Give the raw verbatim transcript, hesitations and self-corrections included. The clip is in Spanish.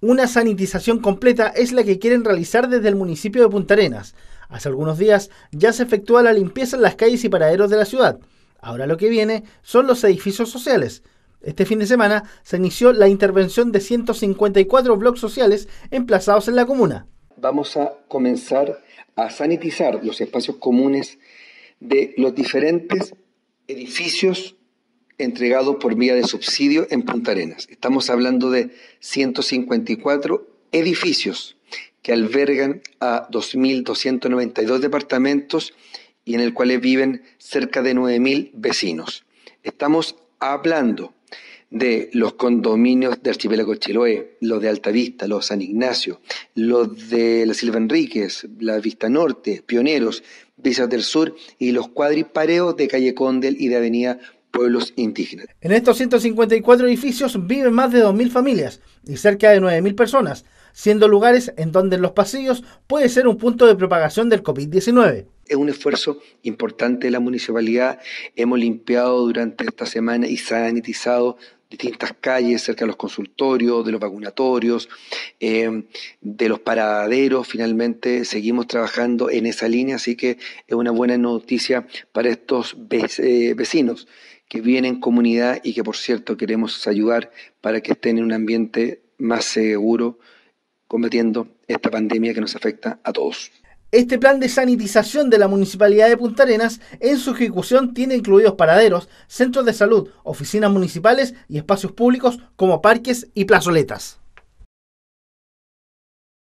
Una sanitización completa es la que quieren realizar desde el municipio de Punta Arenas. Hace algunos días ya se efectúa la limpieza en las calles y paraderos de la ciudad. Ahora lo que viene son los edificios sociales. Este fin de semana se inició la intervención de ciento cincuenta y cuatro bloques sociales emplazados en la comuna. Vamos a comenzar a sanitizar los espacios comunes de los diferentes edificios entregados por vía de subsidio en Punta Arenas. Estamos hablando de ciento cincuenta y cuatro edificios que albergan a dos mil doscientos noventa y dos departamentos y en el cual viven cerca de nueve mil vecinos. Estamos hablando de los condominios de Archipiélago Chiloé, los de Altavista, los San Ignacio, los de la Silva Enríquez, la Vista Norte, Pioneros, Villas del Sur y los cuadripareos de Calle Condel y de Avenida Pueblos Indígenas. En estos ciento cincuenta y cuatro edificios viven más de dos mil familias y cerca de nueve mil personas, siendo lugares en donde en los pasillos puede ser un punto de propagación del COVID diecinueve. Es un esfuerzo importante de la municipalidad. Hemos limpiado durante esta semana y sanitizado distintas calles cerca de los consultorios, de los vacunatorios, eh, de los paraderos. Finalmente seguimos trabajando en esa línea, así que es una buena noticia para estos vecinos que viven en comunidad y que, por cierto, queremos ayudar para que estén en un ambiente más seguro, combatiendo esta pandemia que nos afecta a todos. Este plan de sanitización de la Municipalidad de Punta Arenas, en su ejecución tiene incluidos paraderos, centros de salud, oficinas municipales y espacios públicos como parques y plazoletas.